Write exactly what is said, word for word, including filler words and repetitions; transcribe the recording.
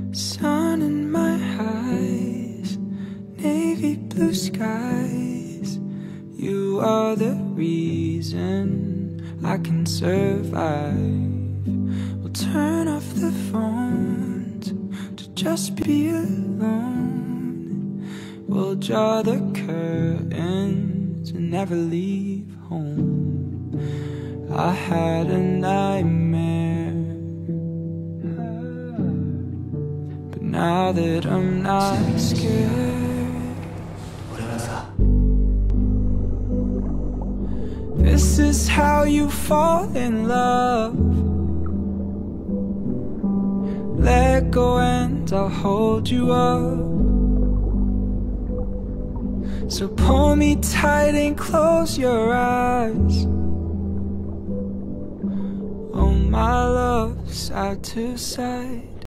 sun in my eyes, navy blue skies. You are the reason I can survive. We'll turn off the phones to just be alone. We'll draw the curtains and never leave home. I had a nightmare, but now that I'm not scared, this is how you fall in love. Let go and I'll hold you up. So pull me tight and close your eyes. Oh my love, side to side.